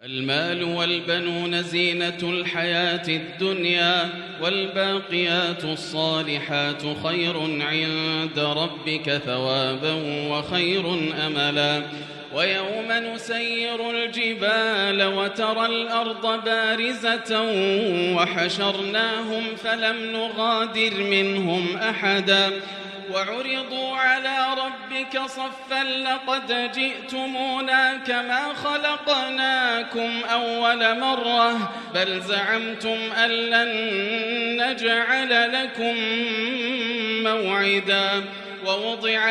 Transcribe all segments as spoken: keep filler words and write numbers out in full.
المال والبنون زينة الحياة الدنيا والباقيات الصالحات خير عند ربك ثوابا وخير أملا ويوم نسير الجبال وترى الأرض بارزة وحشرناهم فلم نغادر منهم أحدا وعرضوا على ربك صفا لقد جئتمونا كما خلقناكم أول مرة بل زعمتم أن لن نجعل لكم موعدا ووضع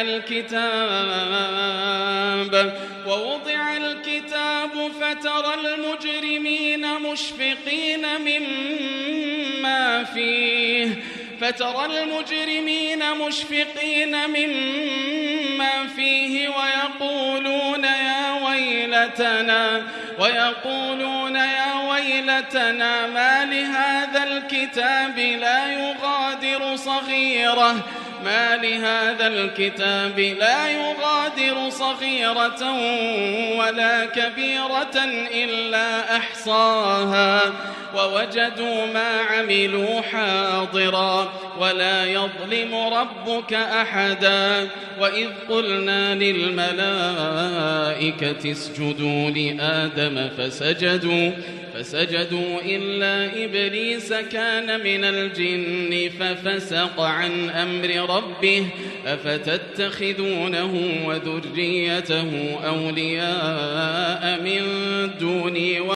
الكتاب ووضع الكتاب فترى المجرمين مشفقين مما فيه فترى المجرمين مشفقين مما فيه ويقولون يا ويلتنا ويقولون يا ويلتنا ما لهذا الكتاب لا يغادر صغيرة ما لهذا الكتاب لا يغادر صغيرة ولا كبيرة إلا أحصاها ووجدوا ما عملوا حاضرا ولا يظلم ربك أحدا وإذ قلنا للملائكة اسجدوا لآدم فسجدوا فسجدوا إلا إبليس كان من الجن ففسق عن أمر ربه أفتتخذونه وذريته أولياء من دوني